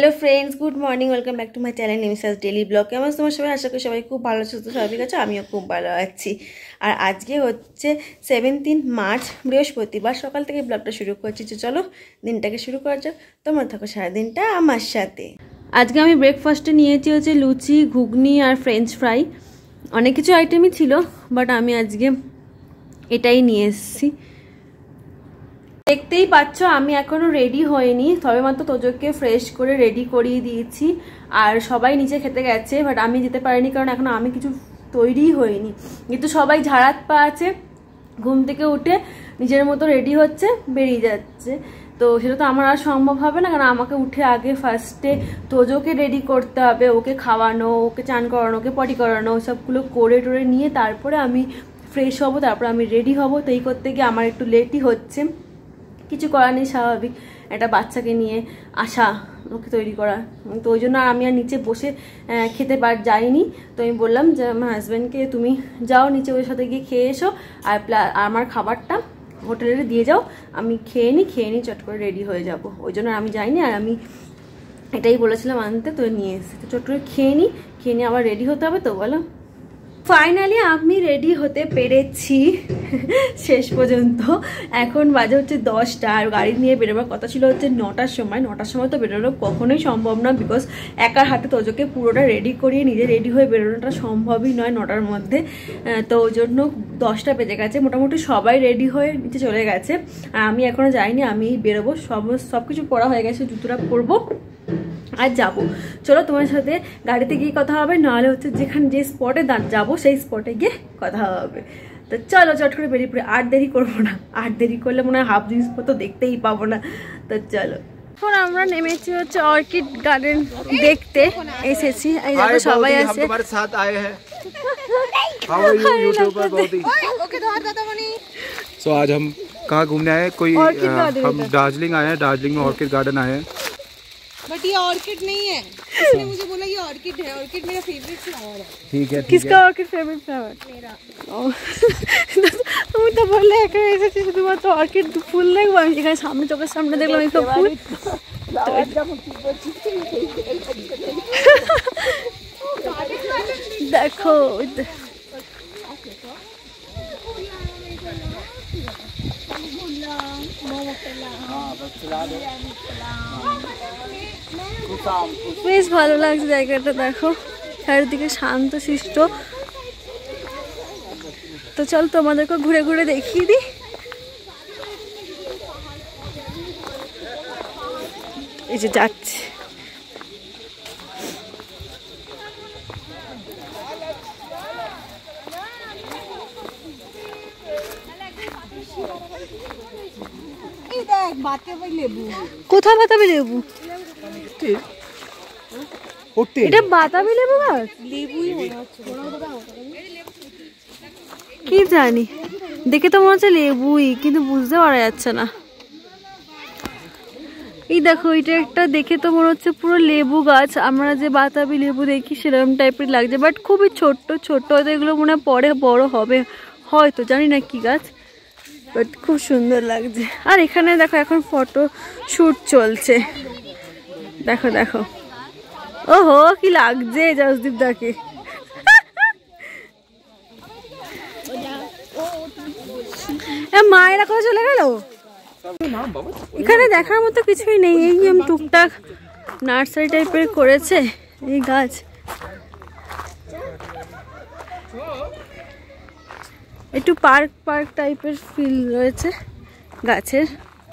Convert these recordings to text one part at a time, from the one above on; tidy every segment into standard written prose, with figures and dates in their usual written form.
Hello friends, good morning, welcome back to my channel Nimisha's daily vlog. কেমন তোমার সবাই? আশা করি সবাই খুব ভালো সুস্থ স্বাভাবিক আছে। আমিও খুব ভালো আছি। আর আজকে হচ্ছে 17 মার্চ, বৃহস্পতিবার। সকাল থেকে ব্লগটা শুরু করছি। চলো দিনটাকে শুরু করা যাক। তোমরা থাকো সারাদিনটা আমার সাথে। আজকে আমি ব্রেকফাস্টে নিয়েছি হচ্ছে লুচি, ঘুগনি আর ফ্রেঞ্চ ফ্রাই। অনেক কিছু আইটেমই ছিল, বাট আমি আজকে এটাই নিয়ে এসেছি। দেখতেই পাচ্ছ আমি এখনো রেডি হইনি, তবে মাত্র তোজোকে ফ্রেশ করে রেডি করিয়ে দিয়েছি। আর সবাই নিচে খেতে গেছে, বাট আমি যেতে পারিনি কারণ এখনো আমি কিছু তৈরি হইনি। কিন্তু সবাই ঝাড়াত পা আছে, ঘুম থেকে উঠে নিজের মতো রেডি হচ্ছে, বেরিয়ে যাচ্ছে। তো সেটা তো আমার আর সম্ভব হবে না, কারণ আমাকে উঠে আগে ফার্স্টে তোজোকে রেডি করতে হবে, ওকে খাওয়ানো, ওকে চান করানো, ওকে পটি করানো, সবগুলো করে টোরে নিয়ে তারপরে আমি ফ্রেশ হব, তারপরে আমি রেডি হব। তো এই করতে গিয়ে আমার একটু লেটই হচ্ছে। কিছু করার নেই, স্বাভাবিক, একটা বাচ্চাকে নিয়ে আসা, ওকে তৈরি করা। তো ওই জন্য আমি আর নিচে বসে খেতে যাইনি। তো আমি বললাম যে আমার হাজব্যান্ডকে তুমি যাও নিচে, ওর সাথে গিয়ে খেয়ে এসো, আর আমার খাবারটা হোটেলে দিয়ে যাও, আমি খেয়ে নিই চট করে রেডি হয়ে যাব। ওই জন্য আমি যাইনি, আর আমি এটাই বলেছিলাম আনতে, তো নিয়ে এসেছি। তো চট করে খেয়ে নিয়ে আবার রেডি হতে হবে। তো বলো, ফাইনালি আমি রেডি হতে পেরেছি শেষ পর্যন্ত। এখন বাজে হচ্ছে 10টা, আর গাড়ি নিয়ে বেরোবার কথা ছিল হচ্ছে 9টার সময়। 9টার সময় তো বেরোনো কখনোই সম্ভব না, বিকজ একার হাতে তোজোকে পুরোটা রেডি করিয়ে নিজে রেডি হয়ে বেরোনোটা সম্ভবই নয় 9টার মধ্যে। তো ওই জন্য 10টা বেজে গেছে, মোটামুটি সবাই রেডি হয়ে নিচে চলে গেছে। আর আমি এখনও যাইনি, আমি বেরোবো, সব কিছু পরা হয়ে গেছে, জুতোটা পরবো আর যাবো। চলো তোমার সাথে গাড়িতে গিয়ে কথা হবে, নাহলে হচ্ছে যে স্পটে যাবো সেই স্পটে গিয়ে কথা হবে। তো চলো চট করে বেরিয়ে পড়ে, আর দেরি করবো না। আর দেরি করলে মনে হয় হাফ জিনিসপত্র দেখতেই পাবো না। তো চলো, এখন আমরা নেমেছি হচ্ছে অর্কিড গার্ডেন দেখতে এসেছি। এই দেখো সবাই আছে। सो आज हम कहाँ घूमने आए हैं? हम दार्जिलिंग आए हैं। दार्जिलिंग में ऑर्किड गार्डन आए हैं। बट ये ऑर्किड नहीं है, इसने मुझे बोला ये ऑर्किड है। ऑर्किड मेरा फेवरेट फ्लावर है। ठीक है। किसका ऑर्किड फेवरेट फ्लावर? मेरा। তুমি তো বললে এখানে এসেছি শুধুমাত্র অর্কিড ফুল দেখবো। আমি এখানে সামনে চোখের সামনে দেখলাম এই তো ফুল। দেখো বেশ ভালো লাগছে জায়গাটা, দেখো চারিদিকে শান্ত শিষ্ট। তো চল তোমাদেরকে ঘুরে ঘুরে দেখিয়ে দিই। এই যে যাচ্ছে, কোথায় বাতাবি লেবু? এটা বাতাবি লেবু গাছ? কি জানি, দেখে তো মনে হচ্ছে লেবুই, কিন্তু বুঝতে পারা যাচ্ছে না। এই দেখো, এটা একটা দেখে তো মনে হচ্ছে পুরো লেবু গাছ। আমরা যে বাতাবি লেবু দেখি সেরকম টাইপের লাগছে, বাট খুবই ছোট্ট ছোট্ট। হয়তো এগুলো মনে হয় পরে বড় হবে, হয়তো, জানি না কি গাছ, বাট খুব সুন্দর লাগছে। আর এখানে দেখো এখন ফটো শুট চলছে, দেখো দেখো। ওহো কি লাগছে জসদীপ দাকে। মায়েরা কোথায় চলে গেল? এখানে দেখার মতো কিছুই নেই, এই টুকটাক নার্সারি টাইপের করেছে এই গাছ। একটু পার্ক টাইপের ফিল রয়েছে গাছের।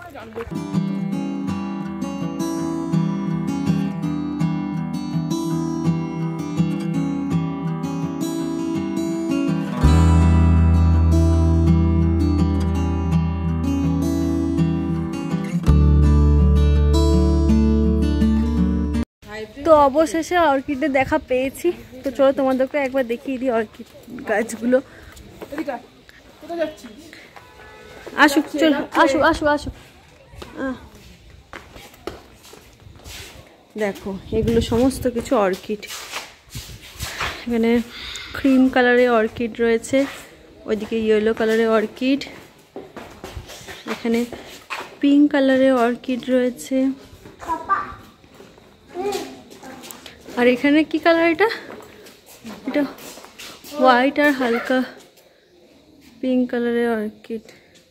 তো অবশেষে অর্কিডের দেখা পেয়েছি। তো চলো তোমাদেরকে একবার দেখিয়ে দিই অর্কিড গাছগুলো। আসুক, চলো আসো আসো আসো। দেখো এগুলো সমস্ত কিছু অর্কিড। এখানে ক্রিম কালারের অর্কিড রয়েছে, ওইদিকে ইয়েলো কালারের অর্কিড, এখানে পিঙ্ক কালারের অর্কিড রয়েছে, আর এখানে কি কালার এটা? এটা হোয়াইট আর হালকা পিঙ্ক কালারের অর্কিড।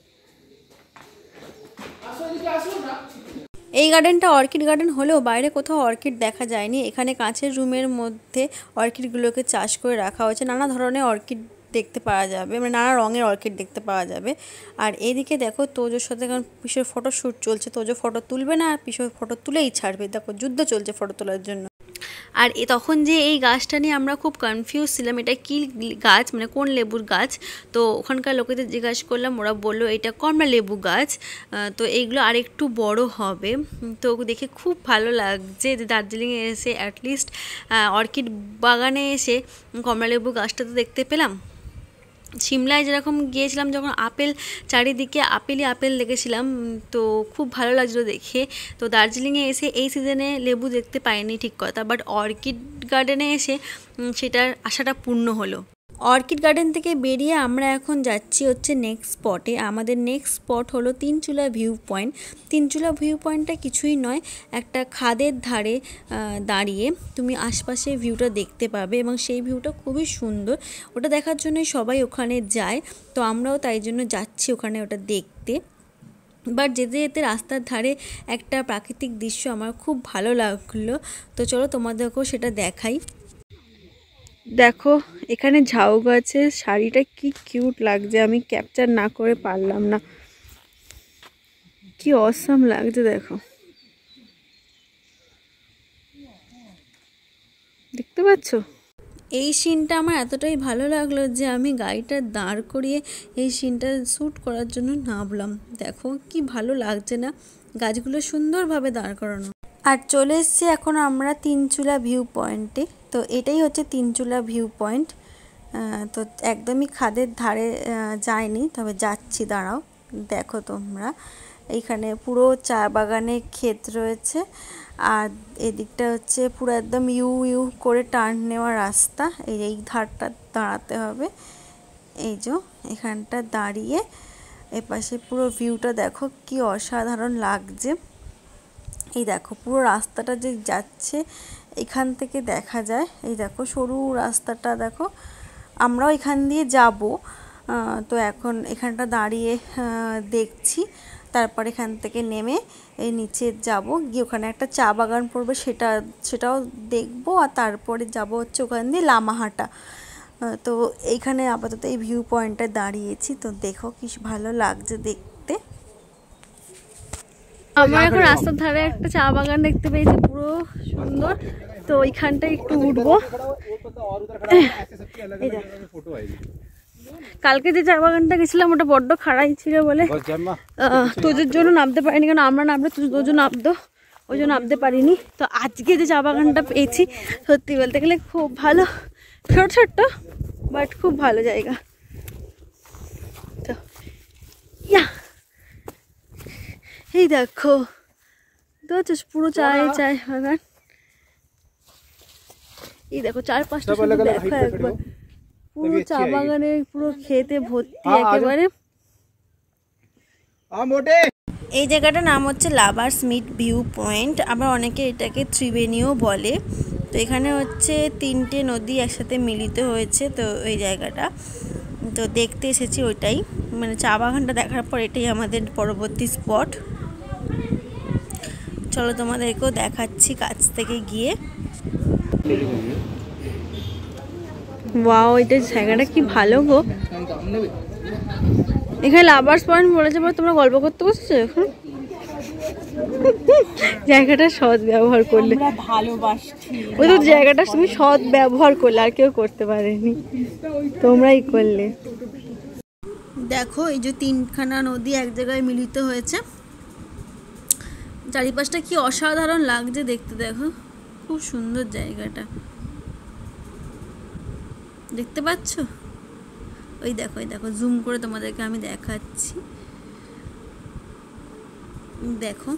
এই গার্ডেনটা অর্কিড গার্ডেন হলেও বাইরে কোথাও অর্কিড দেখা যায়নি। এখানে কাঁচের রুমের মধ্যে অর্কিডগুলোকে চাষ করে রাখা হয়েছে। নানা ধরনের অর্কিড দেখতে পাওয়া যাবে, মানে নানা রঙের অর্কিড দেখতে পাওয়া যাবে। আর এইদিকে দেখো তোজোর সাথে এখন পিসোর ফটোশ্যুট চলছে। তোজো ফটো তুলবে না, আর পিসোর ফটো তুলেই ছাড়বে। দেখো যুদ্ধ চলছে ফটো তোলার জন্য। আর তখন যে এই গাছটা নিয়ে আমরা খুব কনফিউজ ছিলাম, এটা কি গাছ, মানে কোন লেবুর গাছ। তো ওখানকার লোকেদের জিজ্ঞাসা করলাম, ওরা বললো এটা কমলা লেবু গাছ। তো এইগুলো আর একটু বড় হবে। তো দেখে খুব ভালো লাগছে যে দার্জিলিংয়ে এসে অ্যাটলিস্ট অর্কিড বাগানে এসে কমলা লেবু গাছটা তো দেখতে পেলাম। সিমলায় যেরকম গিয়েছিলাম যখন আপেল চারিদিকে আপেলই আপেল দেখেছিলাম, তো খুব ভালো লাগছিলো দেখে। তো দার্জিলিংয়ে এসে এই সিজনে লেবু দেখতে পাইনি ঠিক কথা, বাট অর্কিড গার্ডেনে এসে সেটার আশাটা পূর্ণ হলো। অর্কিড গার্ডেন থেকে বেরিয়ে আমরা এখন যাচ্ছি হচ্ছে নেক্সট স্পটে। আমাদের নেক্সট স্পট হলো Tinchula view point. Tinchula view পয়েন্টটা কিছুই নয়, একটা খাদের ধারে দাঁড়িয়ে তুমি আশপাশে ভিউটা দেখতে পাবে এবং সেই ভিউটা খুবই সুন্দর। ওটা দেখার জন্যই সবাই ওখানে যায়, তো আমরাও তাই জন্য যাচ্ছি ওখানে ওটা দেখতে। বাট যেতে যেতে রাস্তার ধারে একটা প্রাকৃতিক দৃশ্য আমার খুব ভালো লাগলো, তো চলো তোমাদেরকেও সেটা দেখাই। দেখো এখানে ঝাউ গাছের শাড়িটা কি কিউট লাগছে, আমি ক্যাপচার না করে পারলাম না, কি অসাম লাগছে। দেখো দেখতে পাচ্ছ? এই সিনটা আমার এতটাই ভালো লাগলো যে আমি গাড়িটা দাঁড় করিয়ে এই সিনটা শ্যুট করার জন্য নামলাম। দেখো কি ভালো লাগছে না, গাছগুলো সুন্দরভাবে দাঁড় করানো। আর চলে এসছি এখন আমরা তিনচুলা ভিউ পয়েন্টে। তো এটাই হচ্ছে তিনচুলা ভিউ পয়েন্ট। তো একদমই খাদের ধারে যায়নি, তবে যাচ্ছি, দাঁড়াও দেখো তোমরা। এইখানে পুরো চা বাগানের ক্ষেত রয়েছে, আর এদিকটা হচ্ছে পুরো একদম ইউ ইউ করে টার্ন নেওয়া রাস্তা। এই ধারটা দাঁড়াতে হবে, এই যে এখানটা দাঁড়িয়ে এপাশে পুরো ভিউটা দেখো কি অসাধারণ লাগছে। এই দেখো পুরো রাস্তাটা যে যাচ্ছে এখান থেকে দেখা যায়, এই দেখো সরু রাস্তাটা দেখো, আমরাও এখান দিয়ে যাব। তো এখন এখানটা দাঁড়িয়ে দেখছি, তারপর এখান থেকে নেমে এই নিচে যাব, গিয়ে ওখানে একটা চা বাগান পড়বে, সেটাও দেখবো। আর তারপরে যাব হচ্ছে ওখান দিয়ে লামাহাটা। তো এইখানে আপাতত এই ভিউ পয়েন্টটা দাঁড়িয়েছি, তো দেখো কি ভালো লাগছে দেখতে। আমরা এখন রাস্তার ধারে একটা চা বাগান দেখতে পেয়েছি, পুরো সুন্দর। তো ওইখানটা একটু উঠবো। কালকে যে চা বাগানটা গেছিলাম ওটা বড্ড খাড়াই ছিল বলে তোজোর জন্য নামতে পারিনি, কারণ আমরা নামলে তোজো নামতো, ওই জন্য নামতে পারিনি। তো আজকে যে চা বাগানটা পেয়েছি সত্যি বলতে গেলে খুব ভালো, ছোট ছোট্ট বাট খুব ভালো জায়গা। তো এই দেখো তো পুরো চায় বাগান, এই দেখো চারপাশটা দেখো একবার, পুরো চা বাগানে পুরো খেতে ভর্তি একেবারে। এই জায়গাটার নাম হচ্ছে লাভার্স মিট ভিউ পয়েন্ট, আবার অনেকে এটাকে ত্রিবেণীও বলে। তো এখানে হচ্ছে 3টে নদী একসাথে মিলিত হয়েছে, তো এই জায়গাটা তো দেখতে এসেছি ওইটাই, মানে চা বাগানটা দেখার পর এটাই আমাদের পরবর্তী স্পট। চলো তোমাদেরকেও দেখাচ্ছি কাছ থেকে গিয়ে। ওয়াও, এটা জায়গাটা কি ভালো গো। এখানে লাভার্স পয়েন্ট বলেছে, তোমরা গল্প করতে বসেছো এখন। জায়গাটা সৎ ব্যবহার করলে, ওই তো জায়গাটা তুমি সৎ ব্যবহার করলে, আর কেউ করতে পারেনি, তোমরাই করলে। দেখো এই যে 3খানা নদী এক জায়গায় মিলিত হয়েছে, চারিপাশটা কি অসাধারণ লাগছে দেখতে। দেখো খুব সুন্দর জায়গাটা, দেখতে পাচ্ছ? ওই দেখো জুম করে তোমাদেরকে আমি দেখাচ্ছি, দেখো।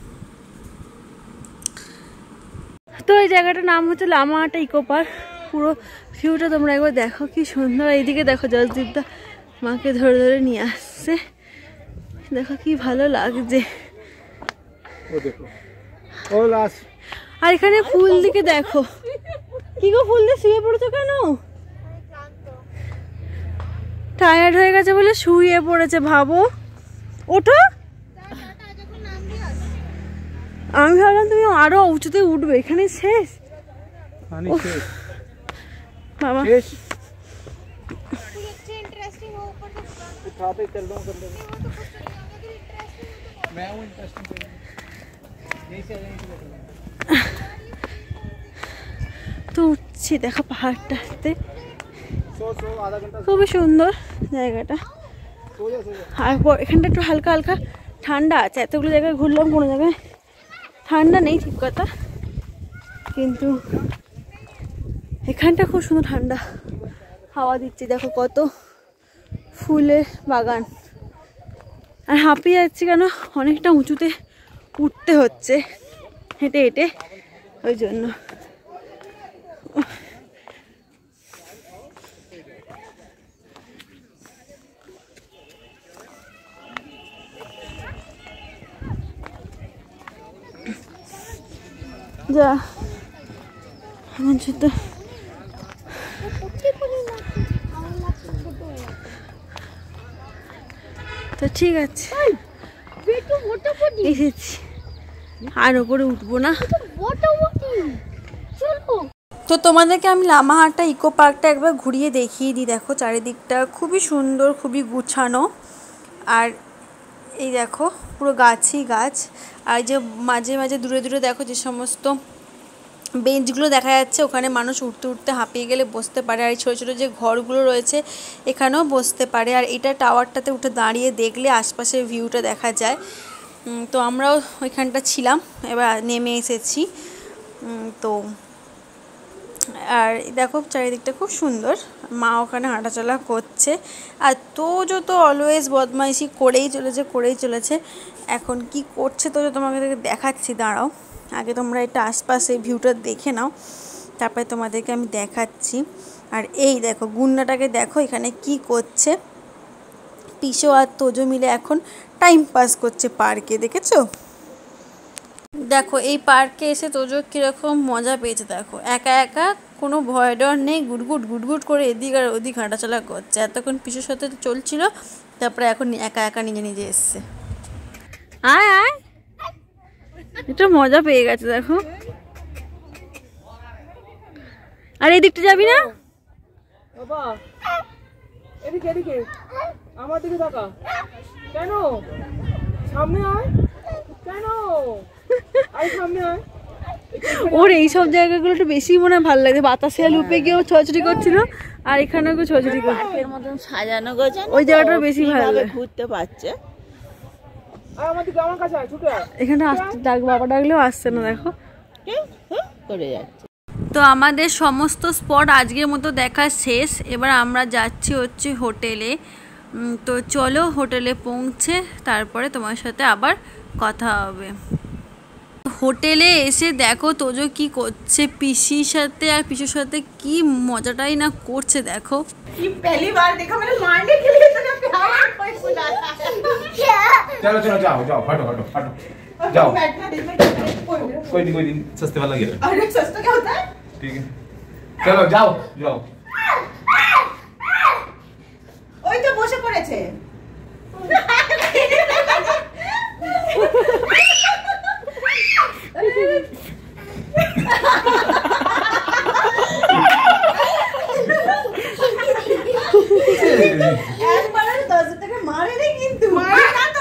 তো এই জায়গাটার নাম হচ্ছে লামাহাটা ইকো পার্ক। পুরো ভিউটা তোমরা একবার দেখো কি সুন্দর। এইদিকে দেখো জলদীপদা মাকে ধরে ধরে নিয়ে আসছে, দেখো কি ভালো লাগছে। আর এখানে ফুল দিকে দেখো, কি গো ফুল দিয়ে শুয়ে পড়েছো কেন? টায়ার্ড হয়ে গেছে বলে শুয়ে পড়েছে, ভাবো। ওঠো, আমি ভাবলাম তুমি আরো উঁচুতে উঠবে, এখানে শেষ বাবা। তো উঠছি, দেখো পাহাড়টাতে খুবই সুন্দর জায়গাটা। আর এখানটা একটু হালকা হালকা ঠান্ডা আছে। এতগুলো জায়গায় ঘুরলাম, কোনো জায়গায় ঠান্ডা নেই ঠিক কথা, কিন্তু এখানটা খুব সুন্দর ঠান্ডা হাওয়া দিচ্ছে। দেখো কত ফুলের বাগান। আর হাঁপিয়ে যাচ্ছি কেন, অনেকটা উঁচুতে উঠতে হচ্ছে হেঁটে হেঁটে, ওই জন্য। যা তো তো ঠিক আছে, এসেছি, আর ওপরে উঠবো না। তো তোমাদেরকে আমি লামাহাট্টা ইকো পার্কটা একবার ঘুরিয়ে দেখিয়ে দিই। দেখো চারিদিকটা খুবই সুন্দর, খুবই গুছানো। আর এই দেখো পুরো গাছই গাছ। আর যে মাঝে মাঝে দূরে দূরে দেখো যে সমস্ত বেঞ্চগুলো দেখা যাচ্ছে, ওখানে মানুষ উঠতে উঠতে হাঁপিয়ে গেলে বসতে পারে। আর এই ছোটো ছোটো যে ঘরগুলো রয়েছে এখানেও বসতে পারে। আর এটা টাওয়ারটাতে উঠে দাঁড়িয়ে দেখলে আশপাশের ভিউটা দেখা যায়। তো আমরাও ওইখানটা ছিলাম, এবার নেমে এসেছি। তো আর দেখো চারিদিকটা খুব সুন্দর। মা ওখানে হাঁটাচলা করছে। আর তোজো তো অলওয়েজ বদমাইশি করেই চলেছে। এখন কি করছে তোজো তোমাদেরকে দেখাচ্ছি, দাঁড়াও। আগে তোমরা এটা আশপাশে ভিউটা দেখে নাও, তারপরে তোমাদেরকে আমি দেখাচ্ছি। আর এই দেখো গুন্ডাটাকে দেখো এখানে কি করছে। পিসো আর তোজো মিলে এখন টাইম পাস করছে পার্কে, দেখেছো? দেখো এই পার্কে এসে তোজো কীরকম মজা পেয়েছে। দেখো একা একা, কোনো ভয় ডর নেই, গুটগুট গুটগুট করে এদিক আর ওদিক হাঁটাচলা করছে। এতক্ষণ পিসুর সাথে চলছিল, তারপরে এখন একা একা নিজে নিজে এসছে। আয় আয়, এটা মজা পেয়ে গেছে দেখো। আর এই দিকটা যাবি না? বাবা এদিকে এদিকে আমার দিকে তাকা। কেন সামনে আয়, কেন আয় সামনে আয়। ওর এইসব জায়গাগুলো একটু বেশি মনে হয় ভালো লাগে। বাতাসে লুপে গিয়েও ছোটাছুটি করছিল, আর এখানেও ছোটাছুটি করছিল। এর মতন সাজানো গোছানো, ওই জায়গাটা বেশি ভালো লাগে, ঘুরতে পারছে। এখানে আসতে ডাক, বাবা ডাকলেও আসছে না, দেখো করে যাচ্ছে। তো আমাদের সমস্ত স্পট আজকের মতো দেখা শেষ। এবার আমরা যাচ্ছি হচ্ছে হোটেলে। তো চলো হোটেলে পৌঁছে তারপরে তোমার সাথে আবার কথা হবে। হোটেলে এসে দেখো তোজো কি করছে, পিসির সাথে আর পিসুর সাথে কি মজাটাই না করছে। দেখো पहली बार देखा मैंने, मारने के लिए इतना प्यार कोई बुलाता है। चलो चलो जाओ जाओ, हटो हटो हटो, जाओ। कोई नहीं सस्ते वाला गिरा। अरे सस्ता क्या होता है? ठीक है चलो जाओ जाओ। ওই তো বসে পড়েছে। একবার 10 টাকা মারে রে, কিন্তু মারে না তো,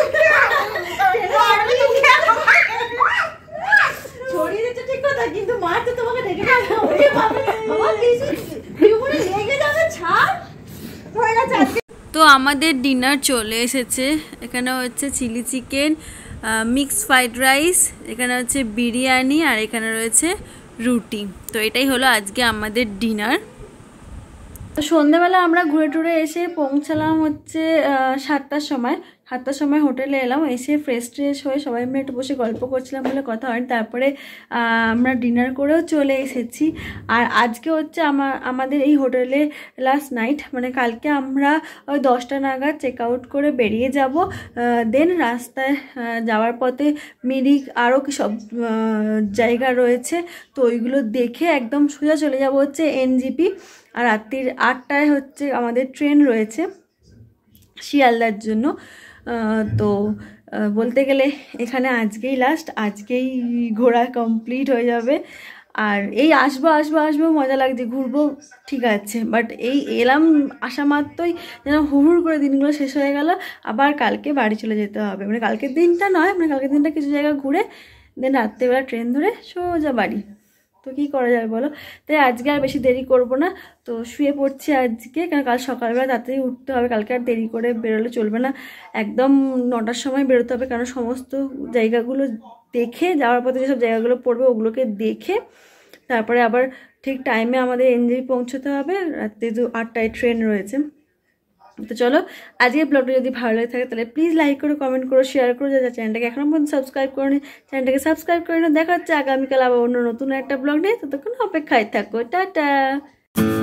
ছড়িয়ে দিচ্ছে ঠিক কথা, কিন্তু মার তো তোমাকে দেখে না। ওরে বাবা বাবা, জীবনে লেগে যাবে, ছাড় হয়ে গেছে আজকে। তো আমাদের ডিনার চলে এসেছে। এখানে হচ্ছে chilli chicken, mixed fried rice, এখানে হচ্ছে বিরিয়ানি, আর এখানে রয়েছে রুটি। তো এটাই হলো আজকে আমাদের ডিনার। তো সন্ধ্যেবেলা আমরা ঘুরে টুরে এসে পৌঁছালাম হচ্ছে 7টার সময়। 7টার সময় হোটেলে এলাম, এসে ফ্রেশ ট্রেশ হয়ে সবাই মিলে একটু বসে গল্প করছিলাম বলে কথা হয়নি। তারপরে আমরা ডিনার করেও চলে এসেছি। আর আজকে হচ্ছে আমাদের এই হোটেলে লাস্ট নাইট, মানে কালকে আমরা ওই 10টা নাগাদ চেক আউট করে বেরিয়ে যাব। দেন রাস্তায় যাওয়ার পথে মিরিক আরও কি সব জায়গা রয়েছে, তো ওইগুলো দেখে একদম সোজা চলে যাব হচ্ছে এনজিপি। আর রাত্রির 8টায় হচ্ছে আমাদের ট্রেন রয়েছে শিয়ালদার জন্য। তো বলতে গেলে এখানে আজকেই লাস্ট, আজকেই ঘোরা কমপ্লিট হয়ে যাবে। আর এই আসবো মজা লাগছে, ঘুরবো ঠিক আছে, বাট এই এলাম আসা মাত্রই যেন হুড় করে দিনগুলো শেষ হয়ে গেল। আবার কালকে বাড়ি চলে যেতে হবে, মানে কালকের দিনটা নয়, মানে কালকের দিনটা কিছু জায়গা ঘুরে দেন রাত্রেবেলা ট্রেন ধরে সোজা বাড়ি। তো কী করা যাবে বলো, তাই আজকে আর বেশি দেরি করব না, তো শুয়ে পড়ছি আজকে, কারণ কাল সকালবেলা তাড়াতাড়ি উঠতে হবে। কালকে আর দেরি করে বেরোলে চলবে না, একদম 9টার সময় বেরোতে হবে, কারণ সমস্ত জায়গাগুলো দেখে যাওয়ার পথে যেসব জায়গাগুলো পড়বে ওগুলোকে দেখে তারপরে আবার ঠিক টাইমে আমাদের এনজেপি পৌঁছতে হবে। রাত্রে 8টায় ট্রেন রয়েছে। তো চলো আজকের ব্লগটা যদি ভালো লাগে থাকে তাহলে প্লিজ লাইক করো, কমেন্ট করো, শেয়ার করো। যারা চ্যানেলটাকে এখনো পর্যন্ত সাবস্ক্রাইব করোনি চ্যানেলটাকে সাবস্ক্রাইব করে নাও। দেখা হচ্ছে আগামীকাল আবার অন্য নতুন একটা ব্লগ নিয়ে, ততক্ষণ অপেক্ষায় থাকো। টাটা।